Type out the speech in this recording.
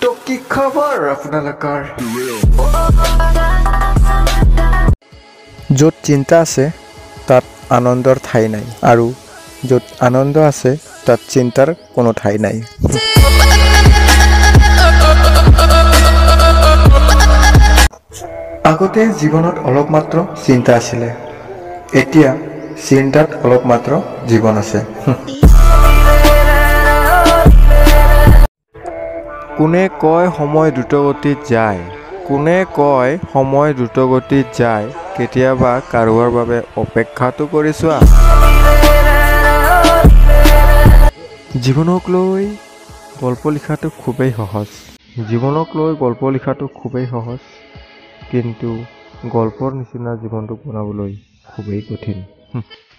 তো কি খবৰ আপোনালোকৰ য'ত চিন্তা আছে তাত আনন্দৰ ঠাই নাই আৰু য'ত আনন্দ আছে তাত চিন্তাৰ কোনো ঠাই নাই আগতে জীৱনত অলপ মাত্ৰ চিন্তা আছিল এতিয়া চিন্তাত অলপ মাত্ৰ জীৱন আছে কোনে কয় সময় দ্ৰুতগতিত যায় কোনে কয় সময় দ্ৰুতগতিত যায় কেতিয়াবা কাৰোবাৰ বাবে অপেক্ষাটো কৰি চোৱা জীৱনক লৈ গল্প লিখাটো খুবেই সহজ জীৱনক লৈ গল্প লিখাটো খুবেই সহজ কিন্তু গল্পৰ নিচিনা জীৱনটো বনাবলৈ খুবেই কঠিন